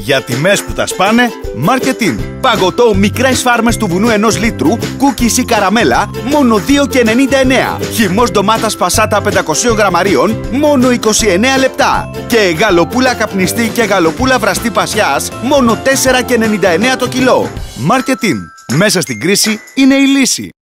Για τιμές που τα σπάνε, Marketing. Παγωτό μικρές φάρμες του βουνού 1 λίτρου, κούκκις ή καραμέλα, μόνο 2,99. Χυμός ντομάτας πασάτα 500 γραμμαρίων, μόνο 29 λεπτά. Και γαλοπούλα καπνιστή και γαλοπούλα βραστή πασιάς, μόνο 4,99 το κιλό. Marketing. Μέσα στην κρίση είναι η λύση.